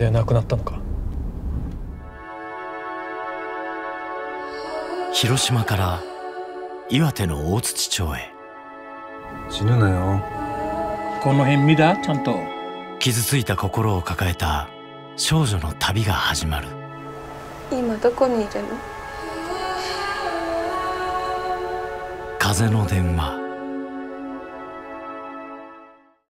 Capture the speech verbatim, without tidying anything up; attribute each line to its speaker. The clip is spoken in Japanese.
Speaker 1: で亡くなったのか。
Speaker 2: 広島から岩手の大槌町へ。
Speaker 3: 死ぬなよ。
Speaker 4: この辺見た？ちゃんと。
Speaker 2: 傷ついた心を抱えた少女の旅が始まる。
Speaker 5: 今どこにいるの？
Speaker 2: 風の電話。